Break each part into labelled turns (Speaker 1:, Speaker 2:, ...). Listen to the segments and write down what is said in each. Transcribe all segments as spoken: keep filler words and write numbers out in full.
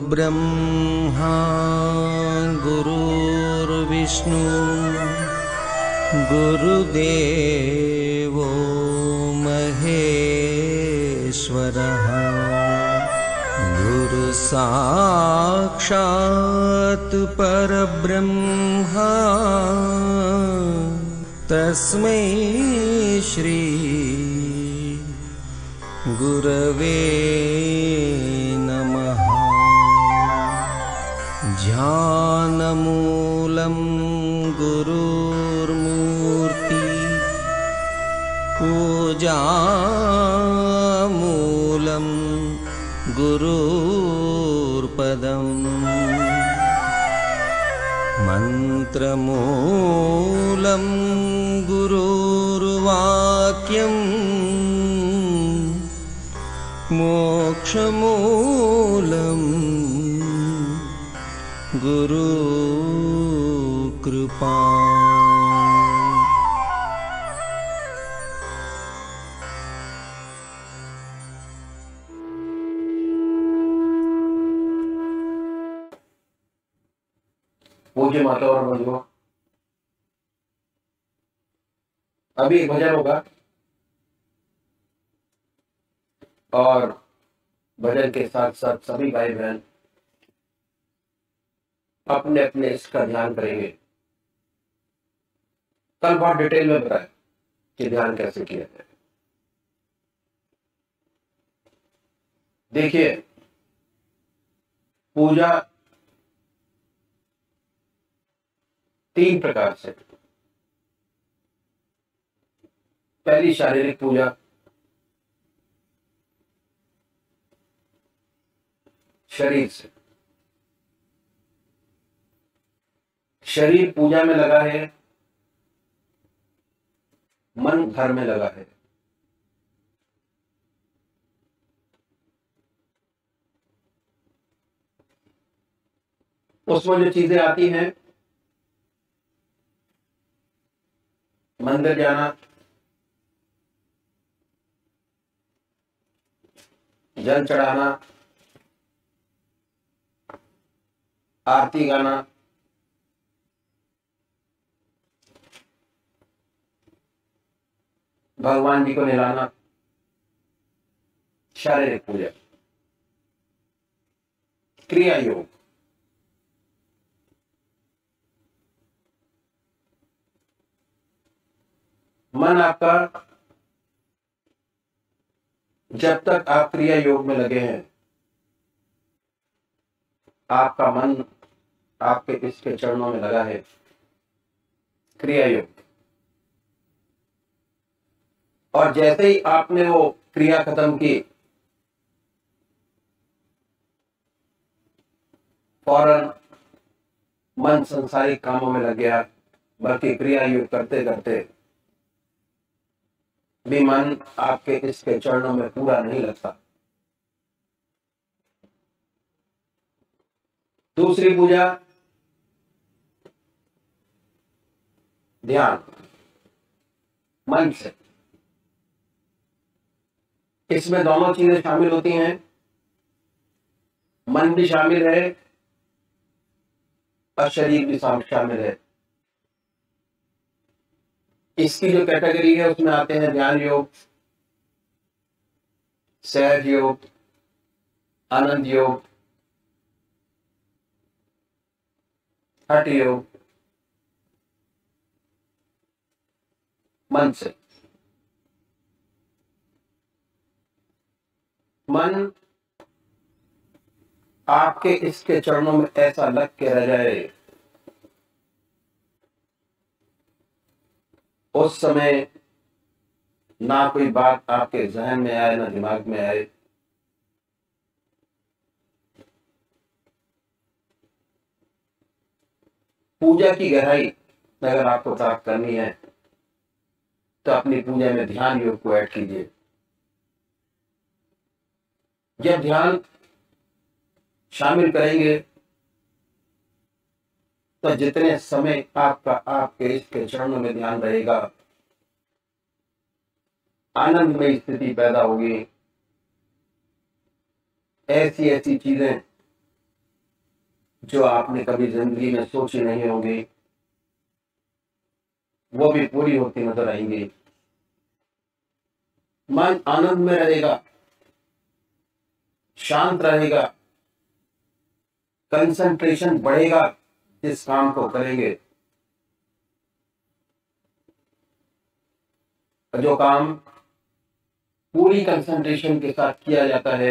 Speaker 1: ब्रह्मा गुरुर्विष्णु गुरुदेवो महेश्वरः गुरु साक्षात् परब्रह्मा तस्मै श्री गुरवे नमः। ध्यानमूलं गुरुर्मूर्ति पूजामूलं गुरुर्पदम् मन्त्रमूलं गुरुर्वाक्यम् मोक्षमूलं गुरुकृपा।
Speaker 2: पूज्य माता और बंधुओं, अभी एक भजन होगा और भजन के साथ साथ सभी भाई बहन अपने अपने इसका ध्यान करेंगे। कल बहुत डिटेल में बताया कि ध्यान कैसे किया जाए। देखिए, पूजा तीन प्रकार से। पहली शारीरिक पूजा, शरीर से। शरीर पूजा में लगा है, मन घर में लगा है। उसमें जो चीजें आती हैं, मंदिर जाना, जल चढ़ाना, आरती गाना, भगवान जी को नहलाना, शारीरिक पूजा। क्रिया योग, मन आपका जब तक आप क्रिया योग में लगे हैं, आपका मन आपके इसके चरणों में लगा है। क्रिया योग। और जैसे ही आपने वो क्रिया खत्म की, फौरन मन संसारिक कामों में लग गया, बल्कि क्रिया योग करते करते भी मन आपके इसके चरणों में पूरा नहीं लगता। दूसरी पूजा, ध्यान, मन से। इसमें दोनों चीजें शामिल होती हैं, मन भी शामिल है और शरीर भी शामिल है। इसकी जो कैटेगरी है उसमें आते हैं ध्यान योग, सहज योग, आनंद योग, हठ योग। मन से। मन आपके इसके चरणों में ऐसा लग के रह जाए, उस समय ना कोई बात आपके जहन में आए, ना दिमाग में आए। पूजा की गहराई अगर आपको प्राप्त करनी है तो अपनी पूजा में ध्यान योग को ऐड कीजिए। जब ध्यान शामिल करेंगे तो जितने समय आपका आपके इसके चरणों में ध्यान रहेगा, आनंदमय स्थिति पैदा होगी। ऐसी ऐसी चीजें जो आपने कभी जिंदगी में सोची नहीं होगी, वो भी पूरी होती नजर आएंगी। मन आनंद में रहेगा, शांत रहेगा, कंसंट्रेशन बढ़ेगा जिस काम को करेंगे। जो काम पूरी कंसंट्रेशन के साथ किया जाता है,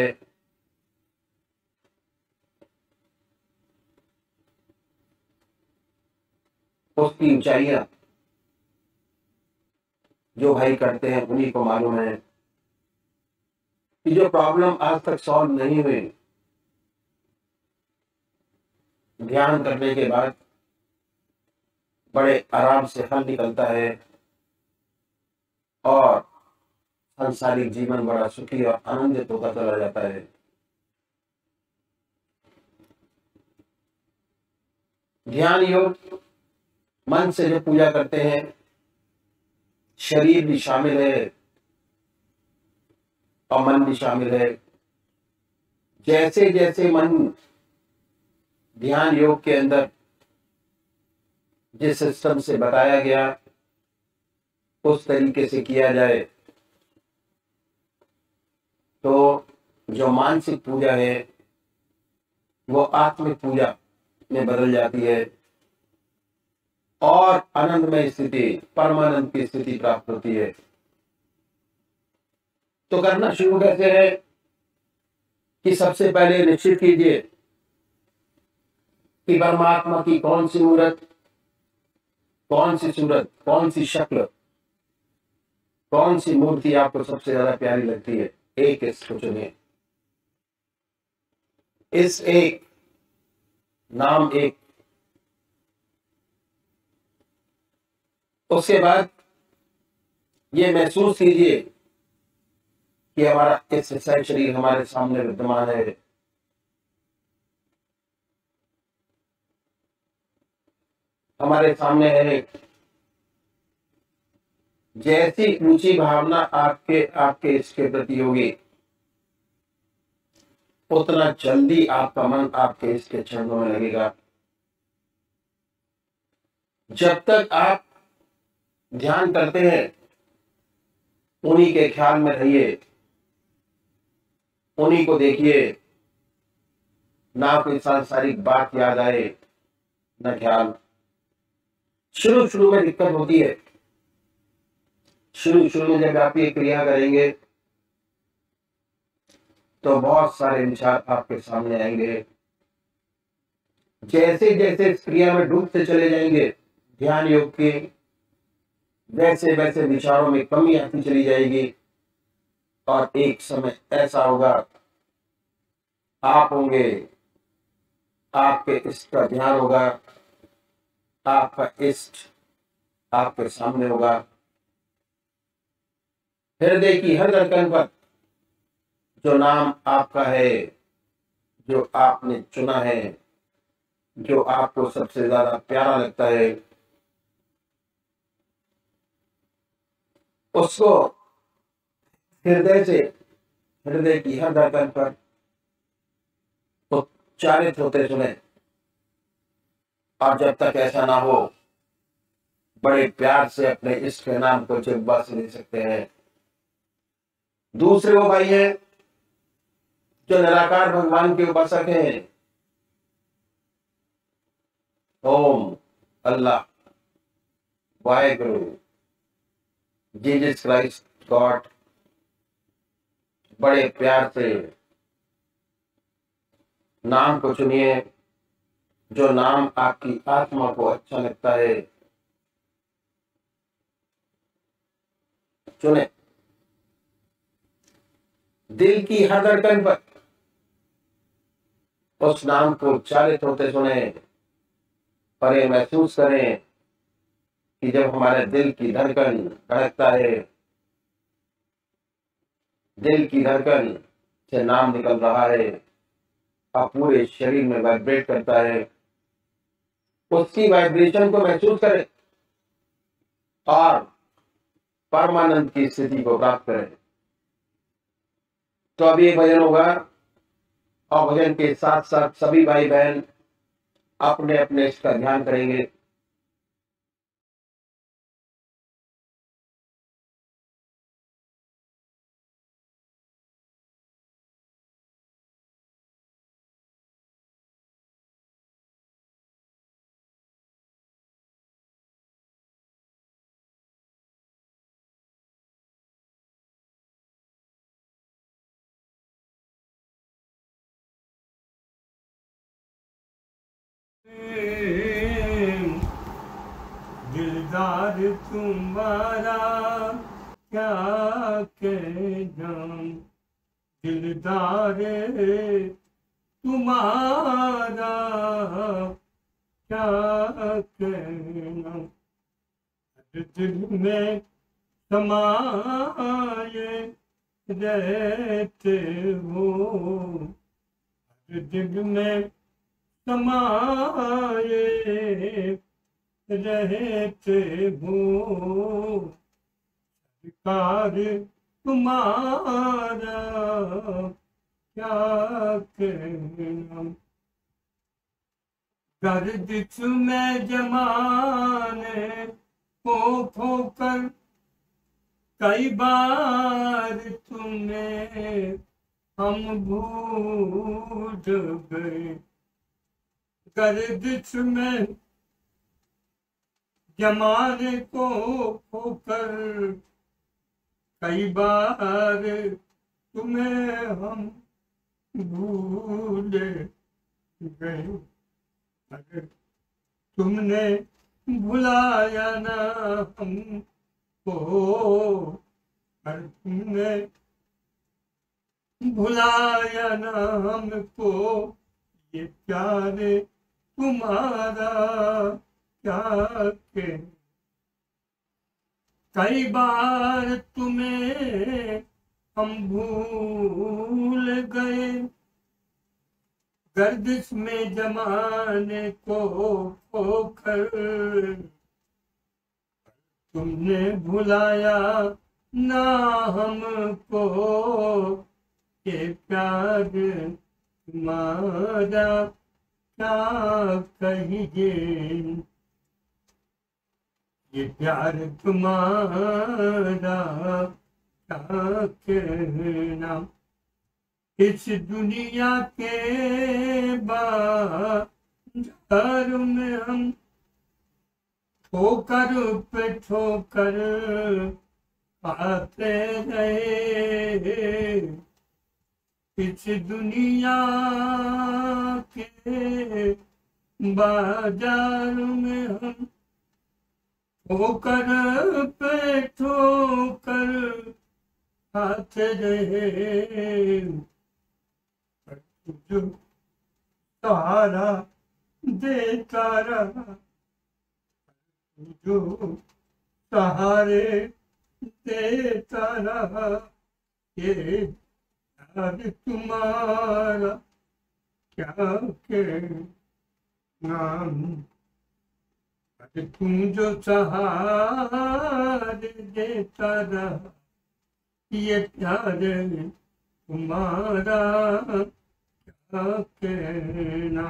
Speaker 2: उसकी ऊंचाइयां जो भाई करते हैं उन्हीं को मालूम है कि जो प्रॉब्लम आज तक सॉल्व नहीं हुई, ध्यान करने के बाद बड़े आराम से हल निकलता है और सांसारिक जीवन बड़ा सुखी और आनंदित होता चला जाता है। ध्यान योग मन से जो पूजा करते हैं, शरीर भी शामिल है और मन भी शामिल है। जैसे जैसे मन ध्यान योग के अंदर जिस सिस्टम से बताया गया उस तरीके से किया जाए तो जो मानसिक पूजा है वो आत्मिक पूजा में बदल जाती है और आनंदमय स्थिति, परमानंद की स्थिति प्राप्त होती है। तो करना शुरू कैसे है कि सबसे पहले निश्चित कीजिए कि परमात्मा की कौन सी मूर्त, कौन सी सूरत, कौन सी शक्ल, कौन सी मूर्ति आपको सबसे ज्यादा प्यारी लगती है। एक इसको चुनिए। इस एक नाम एक। उसके बाद ये महसूस कीजिए कि हमारा इस विषय शरीर हमारे सामने विद्यमान है। हमारे सामने है। जैसी ऊंची भावना आपके आपके इसके प्रति होगी उतना जल्दी आपका मन आपके इसके चरणों में लगेगा। जब तक आप ध्यान करते हैं उन्हीं के ख्याल में रहिए, उन्हीं को देखिए, ना कोई सांसारिक बात याद आए न ख्याल। शुरू शुरू में दिक्कत होती है। शुरू शुरू में जब आप ये क्रिया करेंगे तो बहुत सारे विचार आपके सामने आएंगे। जैसे जैसे इस क्रिया में डूबते चले जाएंगे ध्यान योग के, वैसे वैसे विचारों में कमी आती चली जाएगी और एक समय ऐसा होगा आप होंगे, आपके इष्ट का ध्यान होगा, आपका इष्ट आपके सामने होगा। हृदय की हर धड़कन पर जो नाम आपका है, जो आपने चुना है, जो आपको सबसे ज्यादा प्यारा लगता है, उसको हृदय से, हृदय की हर धड़कन पर उच्चारित होते सुने। और जब तक ऐसा ना हो बड़े प्यार से अपने इष्ट के नाम को जिह्वा से ले सकते हैं। दूसरे वो भाई हैं जो निराकार भगवान के उपासक हैं। Om, Allah, Waheguru, Jesus Christ, God. बड़े प्यार से नाम को चुनिए, जो नाम आपकी आत्मा को अच्छा लगता है चुने। दिल की हर धड़कन पर उस नाम को उच्चारित होते सुने और ये महसूस करें कि जब हमारे दिल की धड़कन धड़कता है, दिल की धड़कन से नाम निकल रहा है और पूरे शरीर में वाइब्रेट करता है, उसकी वाइब्रेशन को महसूस करें और परमानंद की स्थिति को प्राप्त करें। तो अभी एक भजन होगा और भजन के साथ साथ सभी भाई बहन अपने अपने इसका ध्यान करेंगे।
Speaker 3: दिलदार तुम्हारा क्या कहना, दिलदार तुम्हारा क्या कहना, दिल में समाये रहते हो, दिल में समाये रहते हो, सरकार तुम्हारा क्या कहना, गर्दिश में जमाने को खोकर कई बार तुम्हें हम भूल गए, गर्दिश में जमाने को खोकर कई बार तुम्हें हम भूल गए, अगर तुमने भुलाया ना हमको, अगर तुमने भुलाया ना हमको, ये प्यार तुम्हारा क्या के, कई बार तुम्हें हम भूल गए, गर्दिश में जमाने को खोकर तुमने भुलाया ना हमको, ये प्यार तुम्हारा क्या कहिए, ये प्यार तुम्हारा क्या कहना, इस दुनिया के बाजार में हम ठोकर पे ठोकर आते रहे, इस दुनिया के बाजार में हम ठोकर पे ठोकर आते रहे, जो सहारा देता रहा, जो सहारे देता रहा, ये प्यार तुम्हारा क्या कहना, तुम जो सहारे देता रहा, ये प्यार तुम्हारा क्या कहना,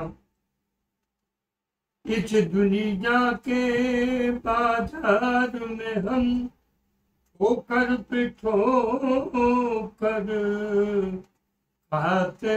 Speaker 3: इस दुनिया के बाजार में हम ठोकर पे ठोकर खाते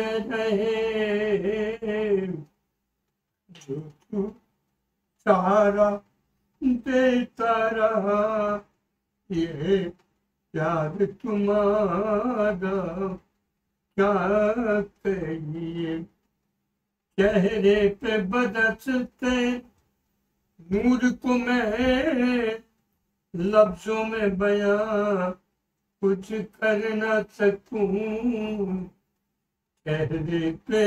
Speaker 3: रहे, जो तू सहारा देता रहा, ये प्यार तुम्हारा क्या कहिए, चेहरे पे बरसते नूर को मैं लफ्जों में बयां कुछ कर ना सकूं, चेहरे पे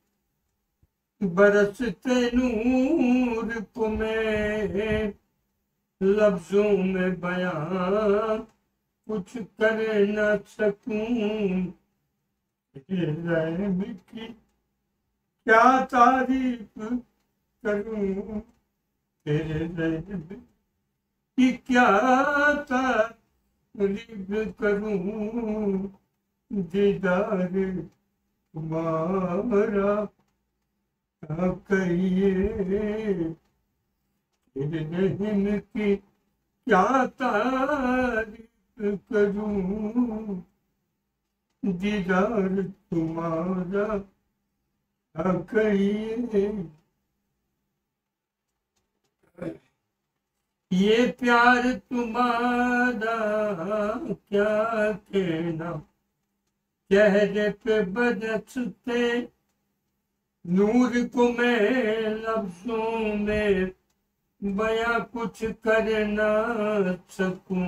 Speaker 3: बरसते नूर को मैं लफ्जों में बयां कुछ कर ना सकूं, रहम की क्या तारीफ करूं, तेरे रहम की क्या तारीफ करूं, दीदार तुम्हारा क्या कहिए तेरे रहम की क्या तारीफ करूं, दीदार तुम्हारा क्या कहिए। ये प्यार तुम्हारा क्या कहना, चेहरे पे बरसते नूर को मैं लफ्जों में बयां कुछ कर ना सकूं,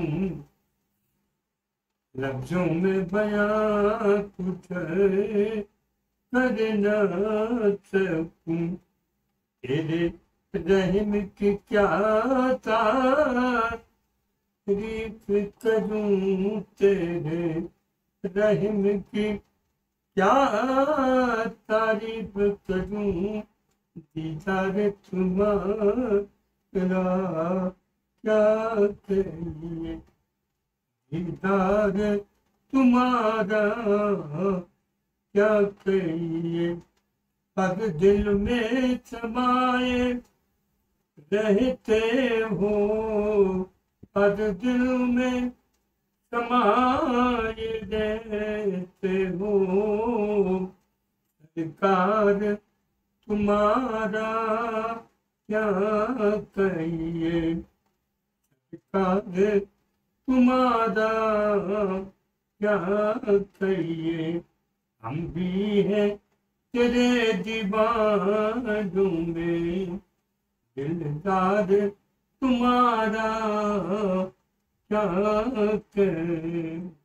Speaker 3: लफ्जों में बयां कुछ कर ना सकूं। तेरे रहम की क्या तारीफ करूं, तेरे रहम की क्या तारीफ करूं, दीदार तुम्हारा क्या कहिए, दीदार तुम्हारा क्या कहिए। हर दिल में समाए रहते हो, हर दिल में समाए रहते हो, सरकार तुम्हारा क्या कहिए, सरकार तुम्हारा क्या कहिए। हम भी हैं तेरे दीवानों में, दिलदार तुम्हारा क्या कहें।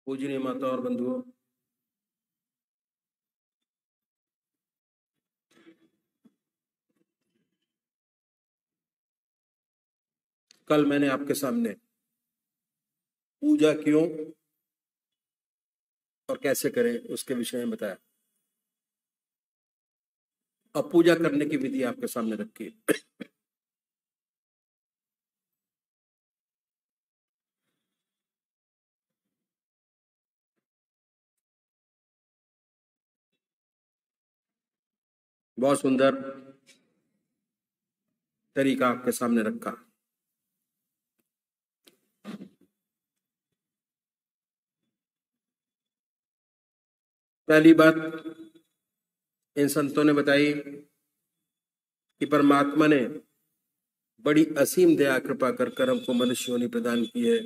Speaker 2: पूजनीय माता और बंधुओं, कल मैंने आपके सामने पूजा क्यों और कैसे करें उसके विषय में बताया। अब पूजा करने की विधि आपके सामने रखी। बहुत सुंदर तरीका आपके सामने रखा। पहली बात इन संतों ने बताई कि परमात्मा ने बड़ी असीम दया कृपा कर कर हमको मनुष्य योनि प्रदान की है,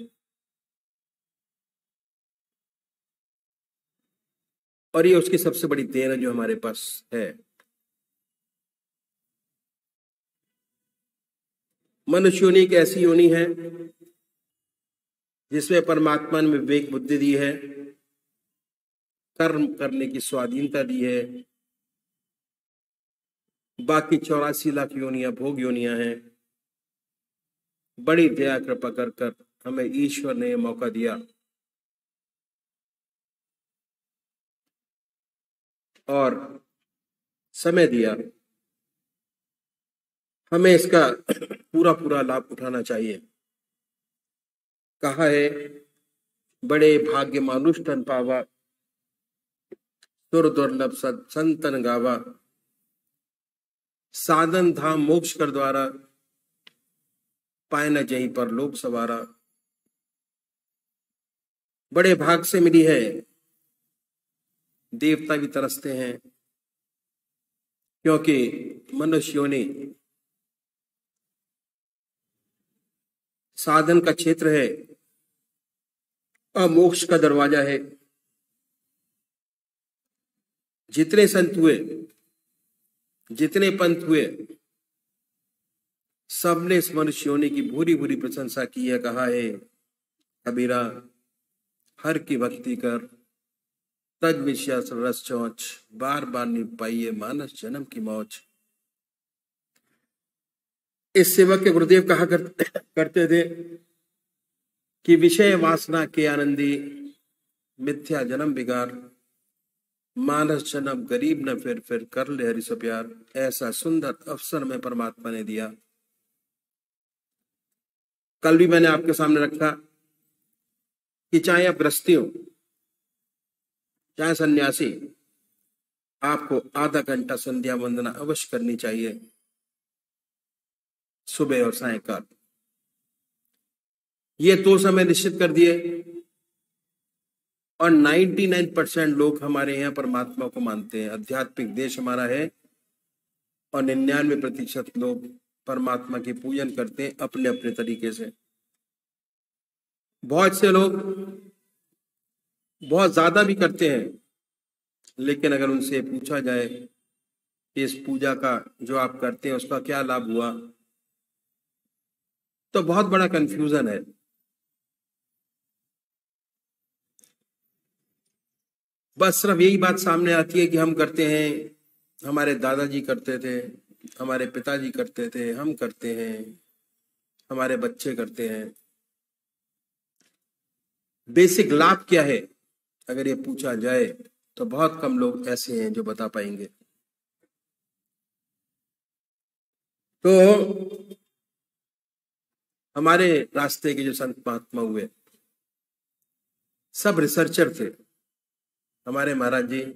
Speaker 2: और ये उसकी सबसे बड़ी देन है जो हमारे पास है। मनुष्य योनि एक ऐसी योनि है जिसमें परमात्मा ने विवेक बुद्धि दी है, कर्म करने की स्वाधीनता दी है। बाकी चौरासी लाख योनियां भोग योनियां हैं। बड़ी दया कृपा कर कर हमें ईश्वर ने यह मौका दिया और समय दिया। हमें इसका पूरा पूरा लाभ उठाना चाहिए। कहा है, बड़े भाग्य मानुष तन पावा, सुर दुर्लभ संतन गावा, साधन धाम मोक्ष कर द्वारा, पाए न जहीं पर लोक सवारा। बड़े भाग से मिली है, देवता भी तरसते हैं, क्योंकि मनुष्य योनि साधन का क्षेत्र है और मोक्ष का दरवाजा है। जितने संत हुए, जितने पंथ हुए, सबने इस मनुष्य योनि की भूरी भूरी प्रशंसा की है। कहा है कबीरा, हर की भक्ति कर, तज विश्वास रस चौच, बार बार नहीं पाइए मानस जन्म की मौज। इस सेवक के गुरुदेव कहा कर, करते थे कि विषय वासना के आनंदी, मिथ्या जन्म बिगार, मानस जन्म गरीब न फिर फिर कर ले हरि सो प्यार। ऐसा सुंदर अवसर में परमात्मा ने दिया। कल भी मैंने आपके सामने रखा कि चाहे आप गृहस्थी हो, चाहे सन्यासी, आपको आधा घंटा संध्या वंदना अवश्य करनी चाहिए, सुबह और सायंकाल। ये दो समय निश्चित कर दिए और निन्यानवे परसेंट लोग हमारे यहाँ परमात्मा को मानते हैं। आध्यात्मिक देश हमारा है और निन्यानवे प्रतिशत लोग परमात्मा की पूजन करते हैं अपने अपने तरीके से। बहुत से लोग बहुत ज्यादा भी करते हैं, लेकिन अगर उनसे पूछा जाए कि इस पूजा का जो आप करते हैं उसका क्या लाभ हुआ, तो बहुत बड़ा कंफ्यूजन है। बस सिर्फ यही बात सामने आती है कि हम करते हैं, हमारे दादाजी करते थे, हमारे पिताजी करते थे, हम करते हैं, हमारे बच्चे करते हैं। बेसिक लाभ क्या है अगर ये पूछा जाए तो बहुत कम लोग ऐसे हैं जो बता पाएंगे। तो हमारे रास्ते के जो संत महात्मा हुए सब रिसर्चर थे। हमारे महाराज जी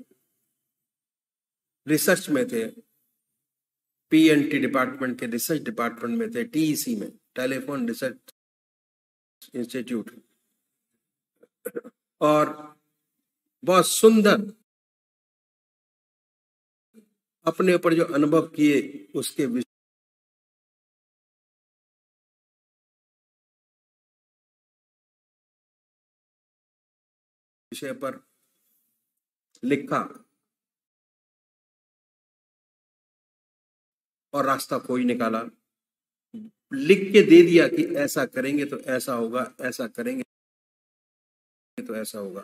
Speaker 2: रिसर्च में थे, पीएनटी डिपार्टमेंट के रिसर्च डिपार्टमेंट में थे, टीईसी में, टेलीफोन रिसर्च इंस्टीट्यूट, और बहुत सुंदर अपने ऊपर जो अनुभव किए उसके विषय पर लिखा और रास्ता कोई निकाला, लिख के दे दिया कि ऐसा करेंगे तो ऐसा होगा, ऐसा करेंगे तो ऐसा होगा।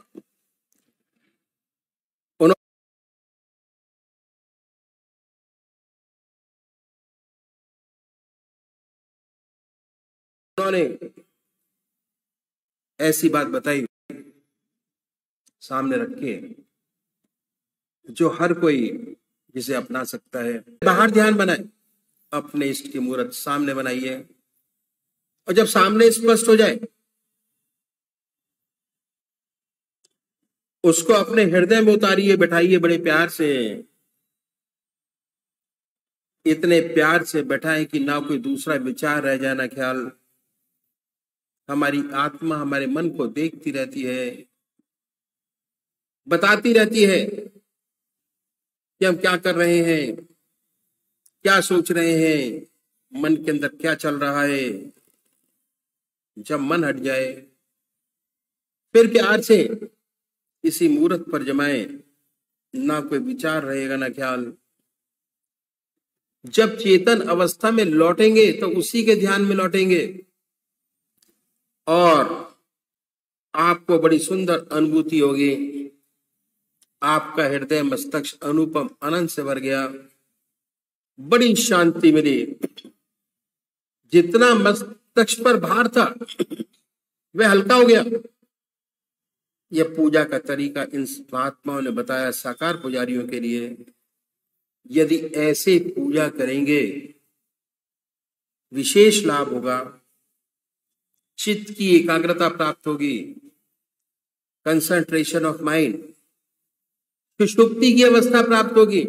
Speaker 2: उन्होंने ऐसी बात बताई सामने रखे जो हर कोई जिसे अपना सकता है। बाहर ध्यान बनाए, अपने इष्ट की मूर्त सामने बनाइए, और जब सामने स्पष्ट हो जाए उसको अपने हृदय में उतारिए, बैठाइए बड़े प्यार से, इतने प्यार से बैठाएं कि ना कोई दूसरा विचार रह जाए, ना ख्याल। हमारी आत्मा हमारे मन को देखती रहती है, बताती रहती है कि हम क्या कर रहे हैं, क्या सोच रहे हैं, मन के अंदर क्या चल रहा है। जब मन हट जाए फिर प्यार से इसी मूर्त पर जमाए, ना कोई विचार रहेगा ना ख्याल। जब चेतन अवस्था में लौटेंगे तो उसी के ध्यान में लौटेंगे, और आपको बड़ी सुंदर अनुभूति होगी। आपका हृदय मस्तक अनुपम आनंद से भर गया, बड़ी शांति मिली। जितना मस्तक पर भार था वह हल्का हो गया। यह पूजा का तरीका इन महात्माओं ने बताया साकार पुजारियों के लिए। यदि ऐसे पूजा करेंगे विशेष लाभ होगा, चित्त की एकाग्रता प्राप्त होगी, कंसंट्रेशन ऑफ माइंड, सुषुप्ति की अवस्था प्राप्त होगी।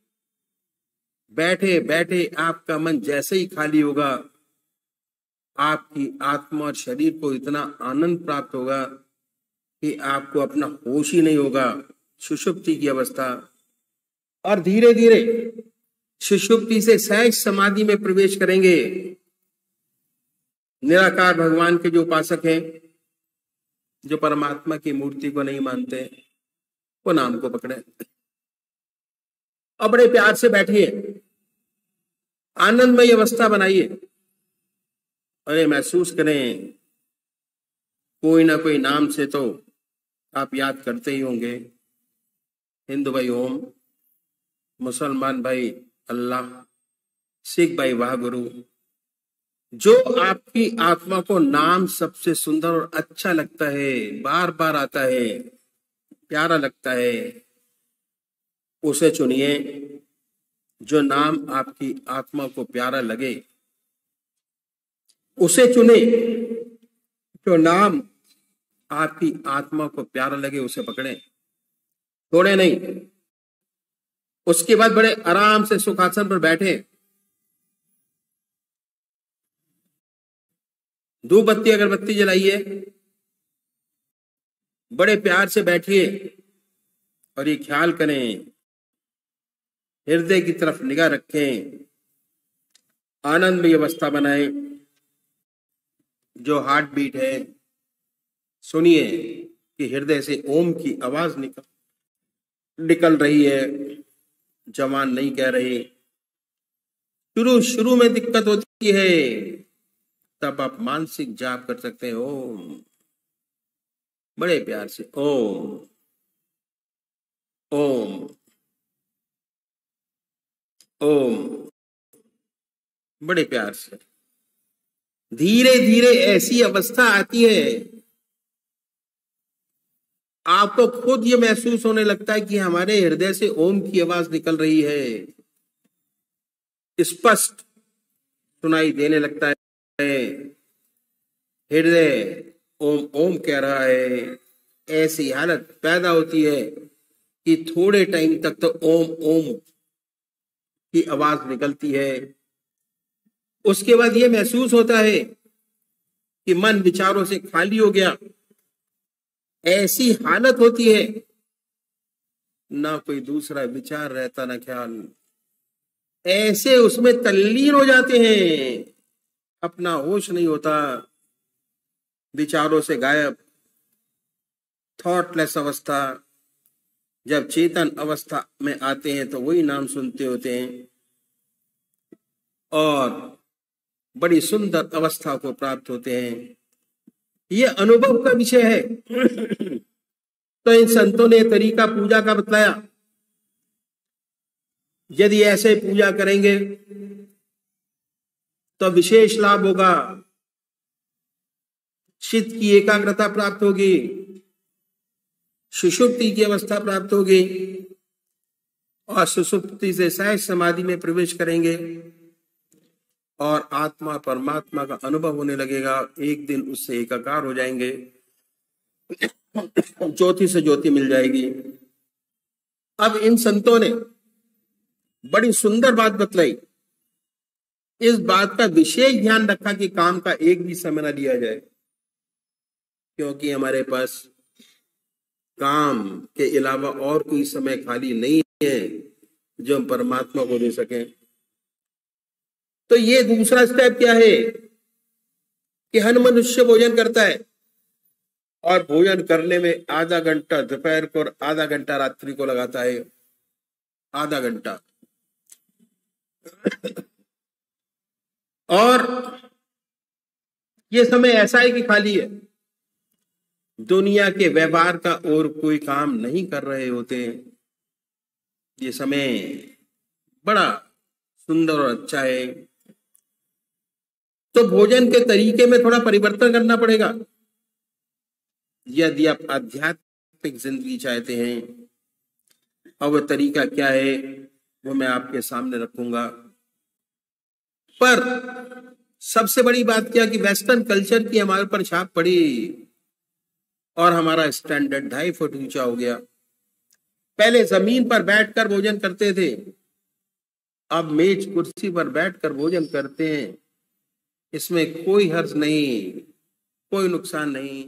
Speaker 2: बैठे बैठे आपका मन जैसे ही खाली होगा, आपकी आत्मा और शरीर को इतना आनंद प्राप्त होगा कि आपको अपना होश ही नहीं होगा, सुषुप्ति की अवस्था। और धीरे धीरे सुषुप्ति से सहज समाधि में प्रवेश करेंगे। निराकार भगवान के जो उपासक हैं, जो परमात्मा की मूर्ति को नहीं मानते, वो नाम को पकड़े और बड़े प्यार से बैठिए, आनंदमय अवस्था बनाइए, और ये महसूस करें कोई ना कोई नाम से तो आप याद करते ही होंगे। हिंदू भाई ओम, मुसलमान भाई अल्लाह, सिख भाई वाह गुरु। जो आपकी आत्मा को नाम सबसे सुंदर और अच्छा लगता है, बार बार आता है, प्यारा लगता है, उसे चुनिए। जो नाम आपकी आत्मा को प्यारा लगे उसे चुने। जो नाम आपकी आत्मा को प्यारा लगे उसे पकड़े, छोड़े नहीं। उसके बाद बड़े आराम से सुखासन पर बैठे, धूप बत्ती अगरबत्ती जलाइए, बड़े प्यार से बैठिए, और ये ख्याल करें, हृदय की तरफ निगाह रखें, आनंद में अवस्था बनाएं। जो हार्ट बीट है, सुनिए कि हृदय से ओम की आवाज निकल निकल रही है, जवान नहीं कह रही। शुरू शुरू में दिक्कत होती है, तब आप मानसिक जाप कर सकते हैं, ओम, बड़े प्यार से ओम ओम ओम, बड़े प्यार से। धीरे धीरे ऐसी अवस्था आती है, आपको खुद ये महसूस होने लगता है कि हमारे हृदय से ओम की आवाज निकल रही है, स्पष्ट सुनाई देने लगता है। हृदय ओम ओम कह रहा है। ऐसी हालत पैदा होती है कि थोड़े टाइम तक तो ओम ओम की आवाज निकलती है। उसके बाद यह महसूस होता है कि मन विचारों से खाली हो गया। ऐसी हालत होती है, ना कोई दूसरा विचार रहता ना ख्याल। ऐसे उसमें तल्लीन हो जाते हैं, अपना होश नहीं होता, विचारों से गायब, थॉटलेस अवस्था। जब चेतन अवस्था में आते हैं तो वही नाम सुनते होते हैं और बड़ी सुंदर अवस्था को प्राप्त होते हैं। ये अनुभव का विषय है। तो इन संतों ने तरीका पूजा का बतलाया। यदि ऐसे पूजा करेंगे तो विशेष लाभ होगा, चित्त की एकाग्रता प्राप्त होगी, सुषुप्ति की अवस्था प्राप्त होगी और सुषुप्ति से सहज समाधि में प्रवेश करेंगे और आत्मा परमात्मा का अनुभव होने लगेगा। एक दिन उससे एकाकार हो जाएंगे, ज्योति से ज्योति मिल जाएगी। अब इन संतों ने बड़ी सुंदर बात बतलाई। इस बात का विशेष ध्यान रखा कि काम का एक भी समय न लिया जाए, क्योंकि हमारे पास काम के अलावा और कोई समय खाली नहीं है जो हम परमात्मा को दे सकें। तो ये दूसरा स्टेप क्या है कि हर मनुष्य भोजन करता है और भोजन करने में आधा घंटा दोपहर को और आधा घंटा रात्रि को लगाता है। आधा घंटा और ये समय ऐसा है कि खाली है, दुनिया के व्यवहार का और कोई काम नहीं कर रहे होते हैं। ये समय बड़ा सुंदर और अच्छा है। तो भोजन के तरीके में थोड़ा परिवर्तन करना पड़ेगा यदि आप आध्यात्मिक जिंदगी चाहते हैं। और वह तरीका क्या है वो मैं आपके सामने रखूंगा। पर सबसे बड़ी बात क्या कि वेस्टर्न कल्चर की हमारे ऊपर छाप पड़ी और हमारा स्टैंडर्ड ढाई फुट ऊंचा हो गया। पहले जमीन पर बैठकर भोजन करते थे, अब मेज कुर्सी पर बैठकर भोजन करते हैं। इसमें कोई हर्ज नहीं, कोई नुकसान नहीं।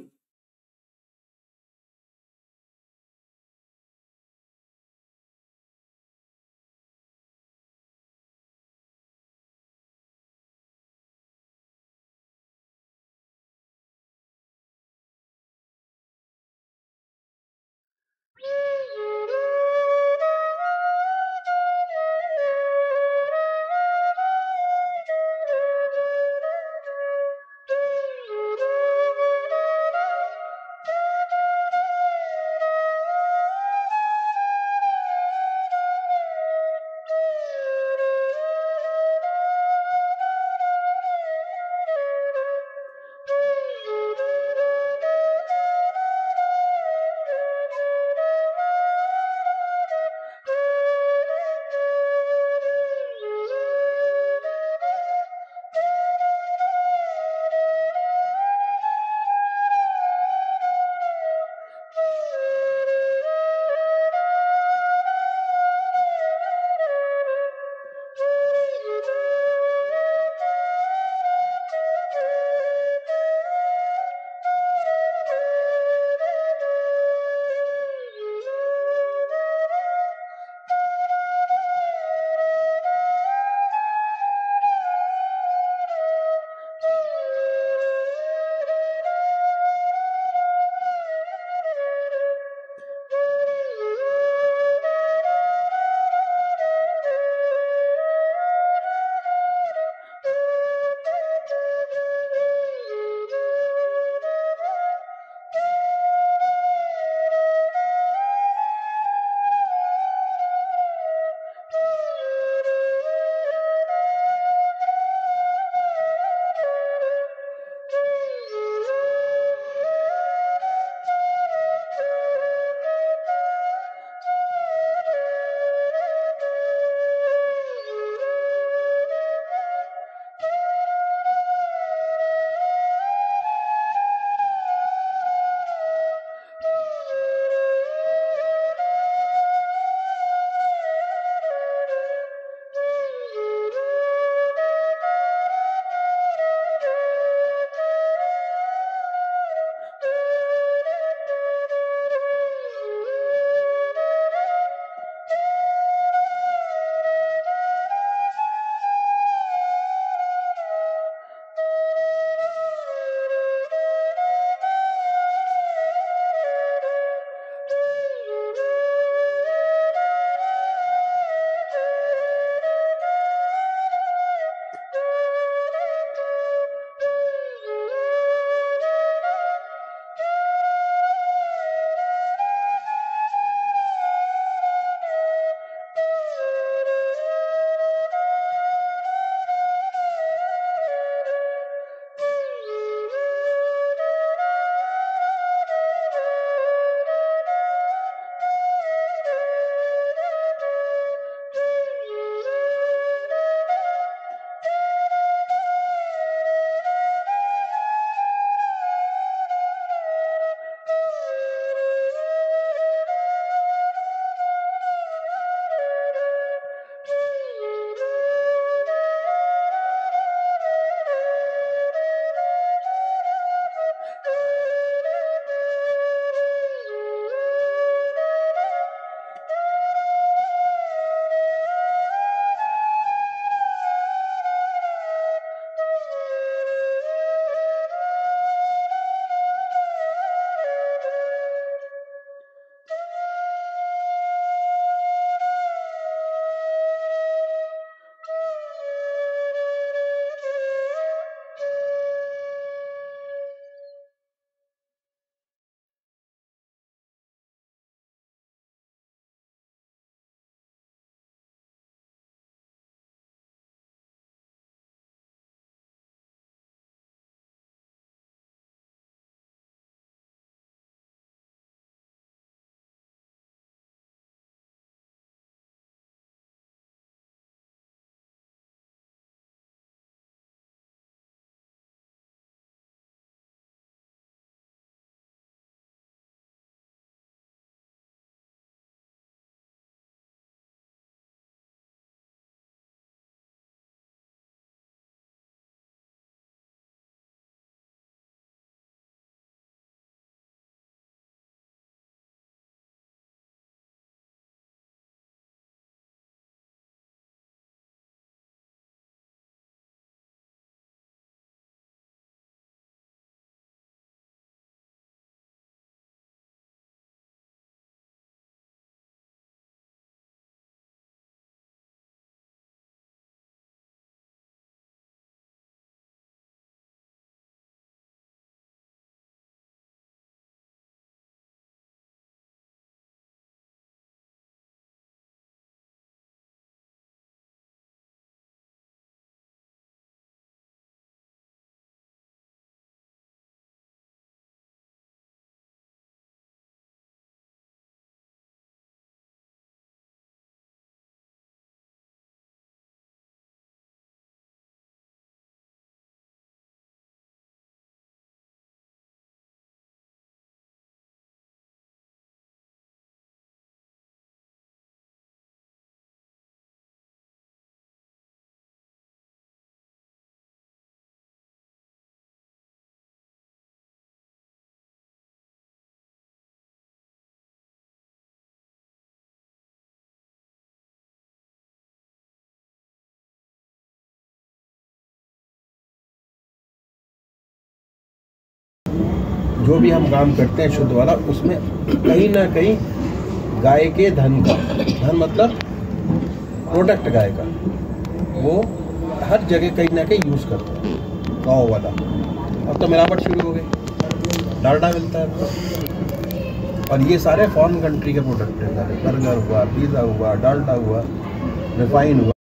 Speaker 2: जो भी हम काम करते हैं शुद्ध वाला, उसमें कहीं ना कहीं गाय के धन का, धन मतलब प्रोडक्ट गाय का, वो हर जगह कहीं ना कहीं यूज़ करते हैं गाँव वाला। अब तो मिलावट शुरू हो गई, डालडा मिलता है तो। और ये सारे फॉरेन कंट्री के प्रोडक्ट हैं, सारे बर्गर हुआ, पिज़्ज़ा हुआ, डालडा हुआ, रिफाइन हुआ।